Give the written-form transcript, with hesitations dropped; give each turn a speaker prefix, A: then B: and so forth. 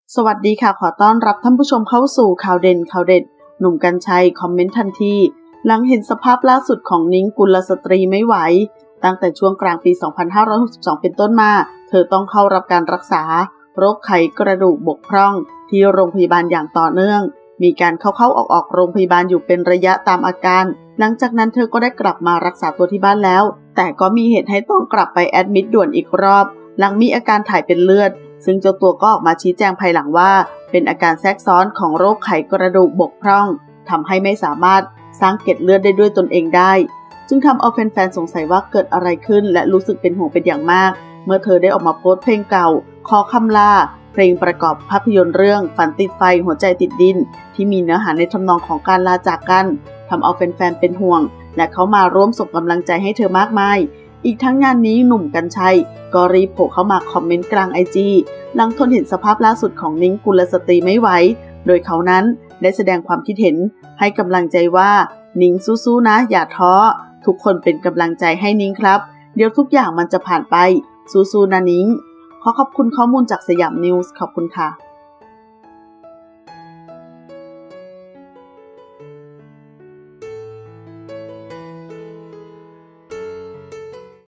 A: สวัสดีค่ะขอต้อนรับท่านผู้ชมเข้าสู่ข่าวเด่นข่าวเด็ดหนุ่มกรรชัยคอมเมนต์ทันทีหลังเห็นสภาพล่าสุดของนิ้งกุลสตรีไม่ไหวตั้งแต่ช่วงกลางปี 2562 เป็นต้นมาเธอต้องเข้ารับการรักษาโรคไขกระดูกบกพร่องที่โรงพยาบาลอย่างต่อเนื่องมีการเข้าออกโรงพยาบาลอยู่เป็นระยะตามอาการหลังจากนั้นเธอก็ได้กลับมารักษาตัวที่บ้านแล้วแต่ก็มีเหตุให้ต้องกลับไปแอดมิดด่วนอีกรอบหลังมีอาการถ่ายเป็นเลือดซึ่งเจ้าตัวก็ออกมาชี้แจงภายหลังว่าเป็นอาการแทรกซ้อนของโรคไขกระดูกบกพร่องทำให้ไม่สามารถสร้างเกล็ดเลือดได้ด้วยตนเองได้จึงทำเอาแฟนๆสงสัยว่าเกิดอะไรขึ้นและรู้สึกเป็นห่วงเป็นอย่างมากเมื่อเธอได้ออกมาโพสต์เพลงเก่าขอคำลาเพลงประกอบภาพยนตร์เรื่องฝันติดไฟหัวใจติดดินที่มีเนื้อหาในทำนองของการลาจากกันทำเอาแฟนๆเป็นห่วงและเขามาร่วมส่งกำลังใจให้เธอมากมายอีกทั้งงานนี้หนุ่มกรรชัยก็รีบโผล่เข้ามาคอมเมนต์กลางIGหลังทนเห็นสภาพล่าสุดของนิ้งกุลสตรีไม่ไหวโดยเขานั้นได้แสดงความคิดเห็นให้กำลังใจว่านิ้งสู้ๆนะอย่าท้อทุกคนเป็นกำลังใจให้นิ้งครับเดี๋ยวทุกอย่างมันจะผ่านไปสู้ๆนะนิ้งขอขอบคุณข้อมูลจากสยามนิวส์ขอบคุณค่ะ